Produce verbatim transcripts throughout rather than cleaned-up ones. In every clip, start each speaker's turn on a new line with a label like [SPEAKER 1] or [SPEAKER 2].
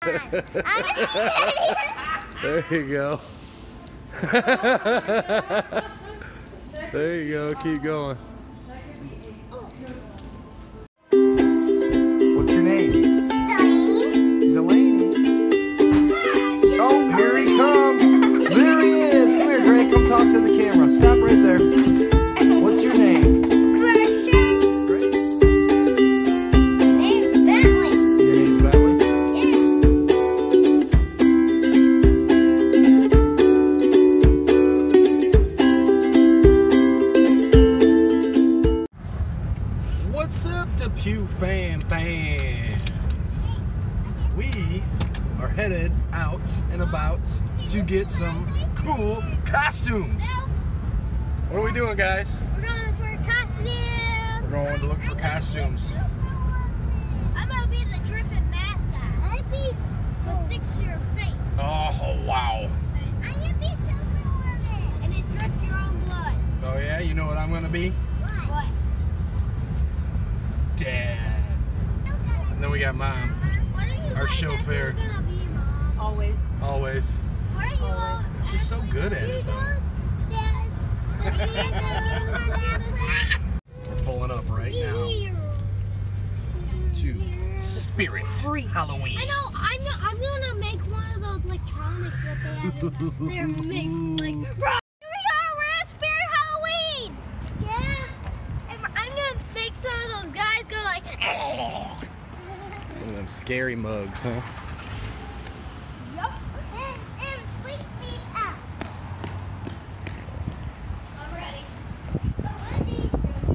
[SPEAKER 1] There you go. There you go. Keep going.
[SPEAKER 2] What's your name? Delaney. Delaney. Oh, here he comes. There he is. Come here, Gray. Come talk to the camera. Stop right there. What's your name?
[SPEAKER 3] Christian.
[SPEAKER 2] Gray.
[SPEAKER 3] Name's Bentley.
[SPEAKER 2] Your name's Bentley? What's up, Depew fan fans? We are headed out and about to get some cool costumes. What are we doing, guys?
[SPEAKER 3] We're going for a costume.
[SPEAKER 2] We're going to look for costumes.
[SPEAKER 3] I'm gonna be the dripping mascot. I be what sticks to your face.
[SPEAKER 2] Oh, wow.
[SPEAKER 3] I'm gonna be Superwoman. And it drips your own blood.
[SPEAKER 2] Oh, yeah? You know what I'm going to be?
[SPEAKER 3] What?
[SPEAKER 2] Dad. And then we got Mom.
[SPEAKER 3] What are you
[SPEAKER 2] Our
[SPEAKER 3] guys
[SPEAKER 2] chauffeur.
[SPEAKER 3] actually gonna be, Mom?
[SPEAKER 4] Always.
[SPEAKER 2] Always.
[SPEAKER 3] What are you all?
[SPEAKER 2] She's so good at it, though. We're pulling up right now to Spirit Halloween.
[SPEAKER 3] I know. I'm. I'm gonna make one of those electronics that they have. in- They're make like. Bro, here we are. We're at Spirit Halloween. Yeah. And I'm gonna make some of those guys go like.
[SPEAKER 1] Some of them scary mugs, huh?
[SPEAKER 3] Yup. And, and freak me out. I'm ready. I'm ready.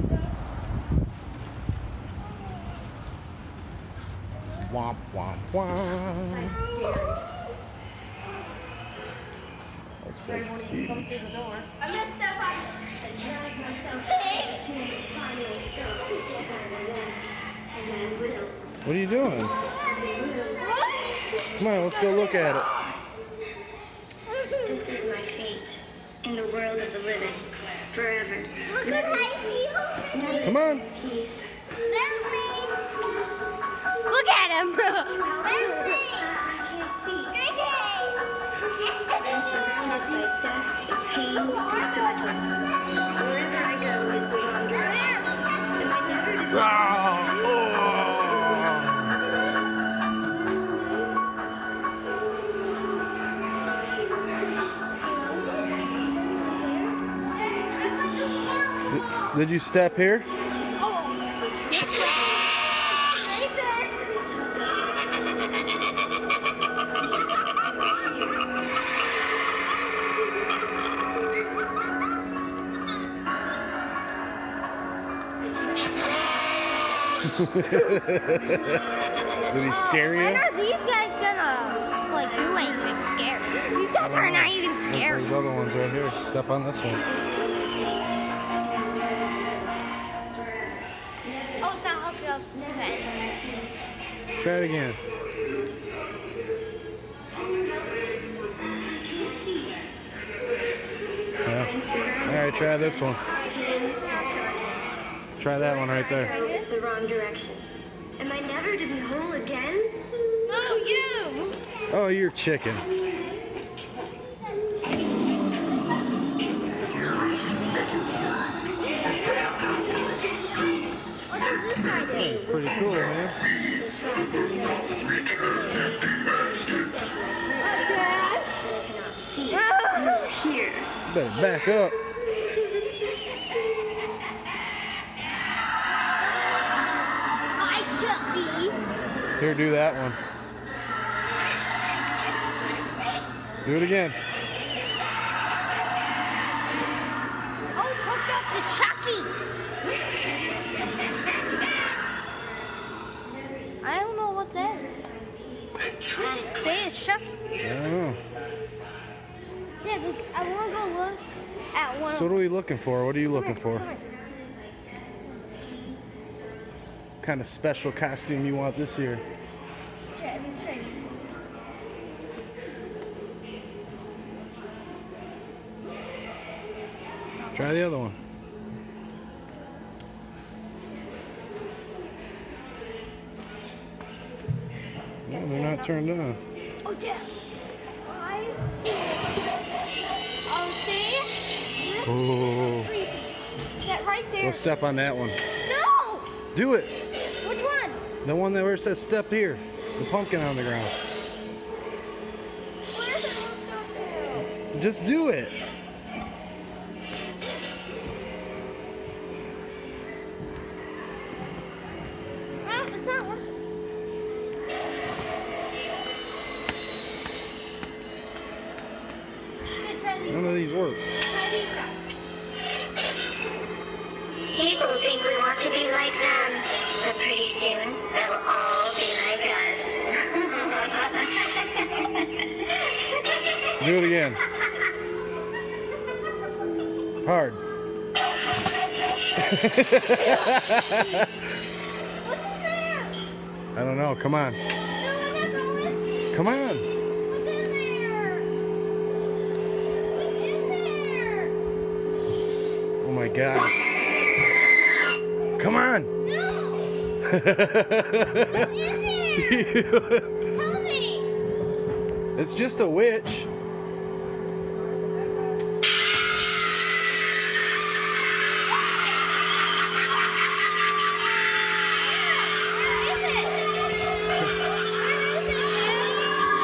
[SPEAKER 1] Womp womp womp. This place is huge.
[SPEAKER 3] I'm gonna step on. See?
[SPEAKER 1] What are you doing?
[SPEAKER 3] What?
[SPEAKER 1] Come on, let's go look at it.
[SPEAKER 5] This is my fate in the world of the living, forever.
[SPEAKER 3] Look at how he
[SPEAKER 1] Come on.
[SPEAKER 5] Peace.
[SPEAKER 3] Bentley. Look at him. Bentley.
[SPEAKER 5] I'm surrounded by death, and pain, and darkness. Wherever I go is the wrong direction. And I never did
[SPEAKER 1] Did you step here? Did he scare
[SPEAKER 3] When
[SPEAKER 1] you?
[SPEAKER 3] are these guys gonna like do anything scary? These guys are not even scary.
[SPEAKER 1] There's other ones right here. Step on this one.
[SPEAKER 3] Oh, it's not hooked up to anything.
[SPEAKER 1] Try it again. Yeah. All right, try this one. Try that one right there.
[SPEAKER 5] go is the wrong direction. Am I never to be whole again?
[SPEAKER 3] No, you.
[SPEAKER 1] Oh, you're chicken.
[SPEAKER 3] What does this guy do?
[SPEAKER 1] It's pretty cool, man.
[SPEAKER 3] Dad?
[SPEAKER 5] I cannot see
[SPEAKER 3] Oh.
[SPEAKER 5] nor hear.
[SPEAKER 1] You better back up.
[SPEAKER 3] Hi, Chucky.
[SPEAKER 1] Here, do that one. Do it again.
[SPEAKER 3] Oh, it's hooked up to Chucky. I don't know what that is. Say it's Chucky.
[SPEAKER 1] I don't know.
[SPEAKER 3] Yeah, this, I want to go look at one.
[SPEAKER 1] So what are we looking for? What are you looking for?
[SPEAKER 3] Come on.
[SPEAKER 1] What kind of special costume you want this year?
[SPEAKER 3] Check, let me show you.
[SPEAKER 1] Try the other one. No, they're not turned on.
[SPEAKER 3] Oh, damn. I see it. Oh, see? This
[SPEAKER 1] Oh.
[SPEAKER 3] is creepy. That right there.
[SPEAKER 1] Go step on that one.
[SPEAKER 3] No!
[SPEAKER 1] Do it.
[SPEAKER 3] Which one?
[SPEAKER 1] The one that where it says step here. The pumpkin on the ground.
[SPEAKER 3] Where is it hooked up to?
[SPEAKER 1] Just do it.
[SPEAKER 3] Oh, it's not working. Good, try these.
[SPEAKER 1] None of these work.
[SPEAKER 3] Try these guys.
[SPEAKER 5] People think we want to be like them, but pretty soon they'll all be like us.
[SPEAKER 1] Do it again. Hard.
[SPEAKER 3] What's in there?
[SPEAKER 1] I don't know. Come on.
[SPEAKER 3] No, I'm not going.
[SPEAKER 1] Come on.
[SPEAKER 3] What's in there? What's in there?
[SPEAKER 1] Oh my God. Come on.
[SPEAKER 3] No! What's in there? Tell me!
[SPEAKER 1] It's just a witch.
[SPEAKER 3] Where is it? Where is it, Daddy?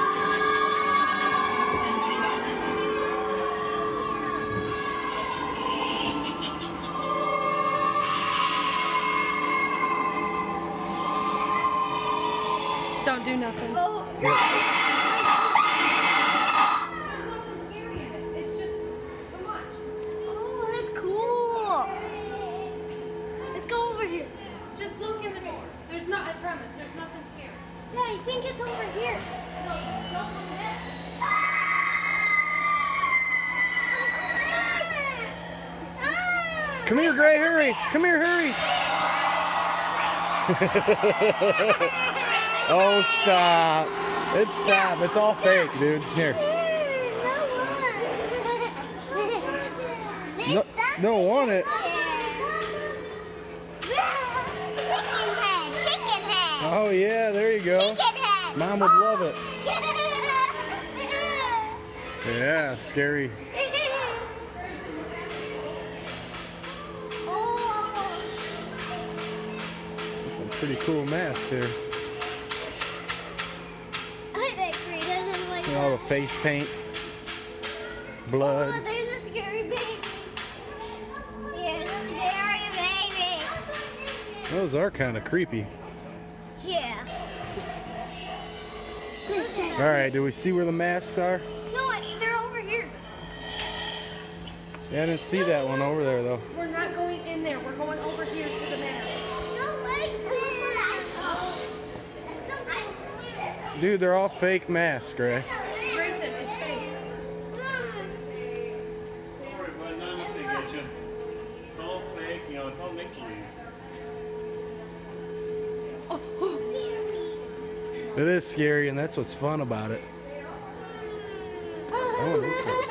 [SPEAKER 4] Don't do nothing.
[SPEAKER 3] Oh, oh, that's cool. Let's go over here.
[SPEAKER 4] Just look in the door. There's not, I promise, there's nothing scary.
[SPEAKER 3] Yeah, I think it's over here.
[SPEAKER 4] No, don't look there.
[SPEAKER 1] Come here, Gray. Hurry. Come here. Hurry. Oh, stop. It's stop. It's all fake, dude. Here. No, don't want it.
[SPEAKER 3] Chicken head, chicken head.
[SPEAKER 1] Oh, yeah. There you go.
[SPEAKER 3] Chicken head.
[SPEAKER 1] Mom would love it.
[SPEAKER 3] Oh.
[SPEAKER 1] Yeah, scary.
[SPEAKER 3] Oh.
[SPEAKER 1] Some pretty cool masks here.
[SPEAKER 3] I bet Green doesn't like
[SPEAKER 1] And all the
[SPEAKER 3] that.
[SPEAKER 1] face paint, blood.
[SPEAKER 3] Oh, there's a scary baby. Here's a scary baby.
[SPEAKER 1] Those are kind of creepy.
[SPEAKER 3] Yeah.
[SPEAKER 1] All right, do we see where the masks are?
[SPEAKER 3] No, I, they're over here.
[SPEAKER 1] Yeah, I didn't see that one over there though.
[SPEAKER 4] We're not going in there. We're going over here to the mask.
[SPEAKER 3] No, like
[SPEAKER 1] Dude, they're all fake masks, Gray.
[SPEAKER 4] Grayson, it's fake.
[SPEAKER 6] Sorry, but none of the picture. It's all fake, you know, it's all make believe.
[SPEAKER 1] It is scary, and that's what's fun about it. Oh, this one's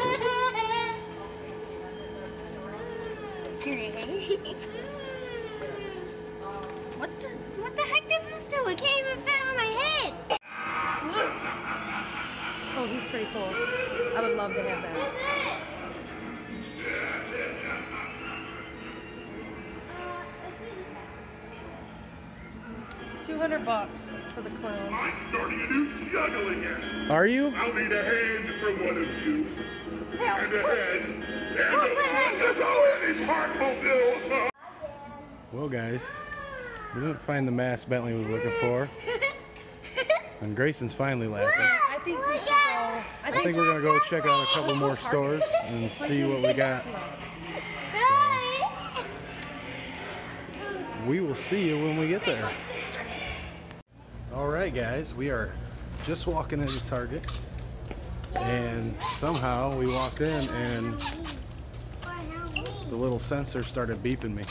[SPEAKER 3] What the, what the heck does this do? It can't even fit on my head.
[SPEAKER 4] Oh, he's pretty cool. I would love to have that. Two hundred bucks for the clown.
[SPEAKER 7] I'm starting a new juggle again.
[SPEAKER 1] Are you?
[SPEAKER 7] I'll need a hand from one of you. And a head. And a head. That's all any partful bills.
[SPEAKER 1] Well, guys, we didn't find the mask Bentley was looking for, and Grayson's finally laughing.
[SPEAKER 4] I think we should go. I
[SPEAKER 1] I
[SPEAKER 4] think
[SPEAKER 1] think we're gonna go check out a couple more stores and see what we got. We will see you when we get there. All right, guys, we are just walking into Target, and somehow we walked in and the little sensor started beeping me.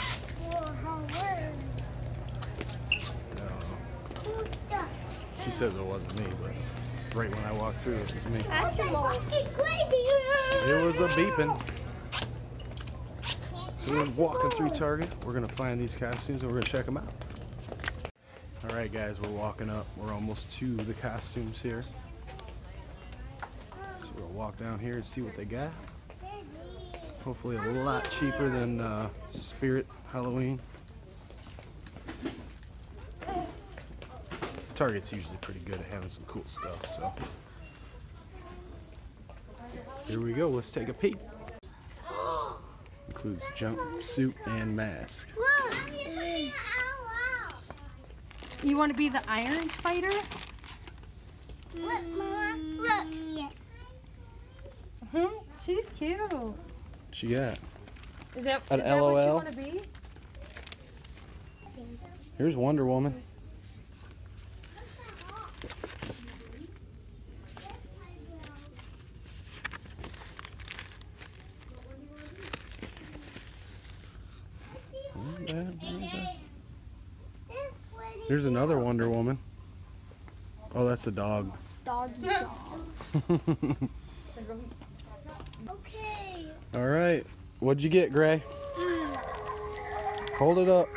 [SPEAKER 1] I don't know. She says it wasn't me, but right when I walked through, it was me. It was a beeping. So we're walking through Target. We're gonna find these costumes and we're gonna check them out. Alright guys, we're walking up. We're almost to the costumes here. So we'll walk down here and see what they got. Hopefully a lot cheaper than uh, Spirit Halloween. Target's usually pretty good at having some cool stuff, so. Here we go, let's take a peek. Includes jumpsuit and mask.
[SPEAKER 4] You want to be the Iron Spider?
[SPEAKER 3] Look, Mama, look. Yes.
[SPEAKER 4] Hmm, she's cute.
[SPEAKER 1] What you got?
[SPEAKER 4] Is that,
[SPEAKER 1] An
[SPEAKER 4] is that
[SPEAKER 1] LOL?
[SPEAKER 4] what you want to be?
[SPEAKER 1] Here's Wonder Woman. Not bad, not bad. Here's another Wonder Woman. Oh, that's a dog.
[SPEAKER 3] Doggy dog. Okay.
[SPEAKER 1] All right. What'd you get, Gray? Hold it up.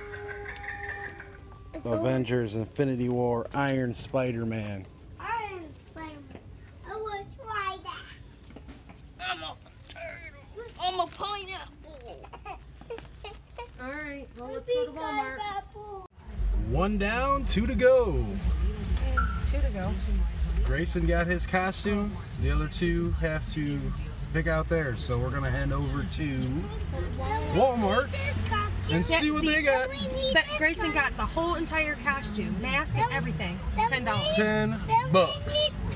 [SPEAKER 1] Avengers, Infinity War, Iron Spider-Man.
[SPEAKER 3] Iron Spider-Man. I will try that. I'm a, I'm a pineapple.
[SPEAKER 4] All right, well, let's go to Walmart.
[SPEAKER 2] One down, two to go.
[SPEAKER 4] Two to go.
[SPEAKER 2] Grayson got his costume. The other two have to pick out theirs. So we're gonna head over to Walmart and
[SPEAKER 4] Yeah,
[SPEAKER 2] see what
[SPEAKER 4] see,
[SPEAKER 2] they got.
[SPEAKER 4] But Grayson got the whole entire costume, mask and everything. Ten dollars.
[SPEAKER 2] Ten bucks.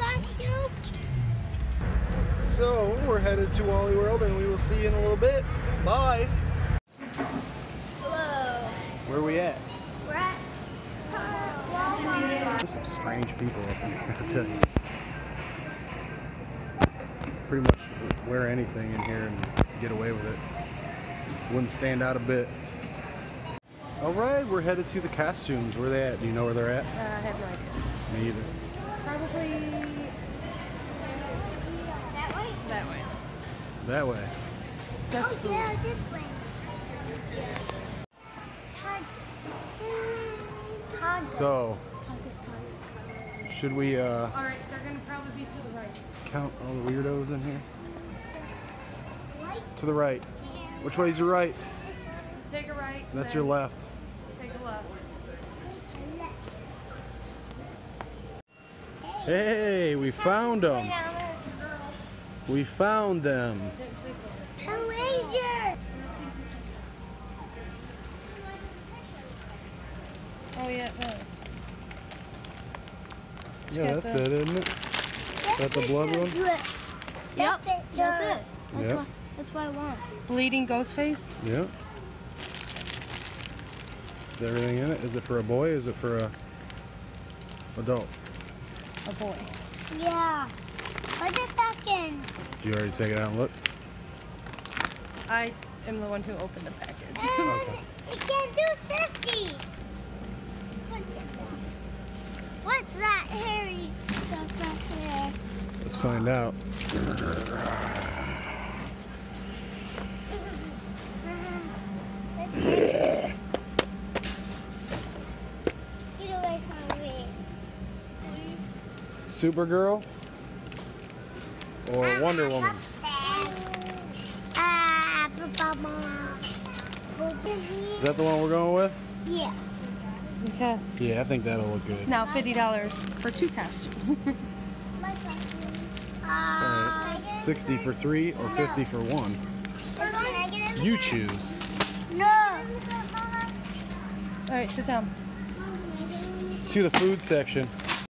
[SPEAKER 2] So we're headed to Wally World and we will see you in a little bit. Bye.
[SPEAKER 3] Hello.
[SPEAKER 1] Where we at?
[SPEAKER 3] We're at Walmart.
[SPEAKER 1] There's some strange people up here, I tell you. Pretty much wear anything in here and get away with it. Wouldn't stand out a bit. Alright, we're headed to the costumes. Where are they at? Do you know where they're at?
[SPEAKER 4] Uh, I have no idea.
[SPEAKER 1] Me either.
[SPEAKER 4] Probably
[SPEAKER 3] That way?
[SPEAKER 4] that way.
[SPEAKER 1] That way.
[SPEAKER 4] That's
[SPEAKER 3] Oh,
[SPEAKER 4] food.
[SPEAKER 3] yeah, this way. Target.
[SPEAKER 1] So, should we uh,
[SPEAKER 4] All right, they're gonna probably be to the right.
[SPEAKER 1] count all the weirdos in here? To the right. Which way's your right?
[SPEAKER 4] Take a right.
[SPEAKER 1] That's
[SPEAKER 4] then
[SPEAKER 1] your left.
[SPEAKER 4] Take a left.
[SPEAKER 1] Hey, we found them. We found them.
[SPEAKER 3] Rangers.
[SPEAKER 4] Oh yeah, it was.
[SPEAKER 1] Yeah, that's it, isn't it? Is that the blood one?
[SPEAKER 3] Yep, that's it. That's
[SPEAKER 1] Yep.
[SPEAKER 3] why, that's what I want.
[SPEAKER 4] Bleeding ghost face.
[SPEAKER 1] Yep. Is everything in it? Is it for a boy? Is it for a adult?
[SPEAKER 4] A boy.
[SPEAKER 3] Yeah. Put it back in.
[SPEAKER 1] Did you already take it out and look?
[SPEAKER 4] I am the one who opened the package.
[SPEAKER 1] Okay.
[SPEAKER 3] You can't do sissies. What's that hairy stuff back there?
[SPEAKER 1] Let's find out.
[SPEAKER 3] Let's get, get away from me.
[SPEAKER 1] Supergirl or Wonder Woman?
[SPEAKER 3] Ah,
[SPEAKER 1] Is that the one we're going with?
[SPEAKER 3] yeah.
[SPEAKER 4] Okay.
[SPEAKER 1] Yeah, I think that'll look good.
[SPEAKER 4] Now fifty dollars for two costumes.
[SPEAKER 3] My question.
[SPEAKER 1] Alright,
[SPEAKER 3] Uh,
[SPEAKER 1] sixty for three or fifty for one? You choose.
[SPEAKER 3] No.
[SPEAKER 4] All right, sit down.
[SPEAKER 1] To the food section.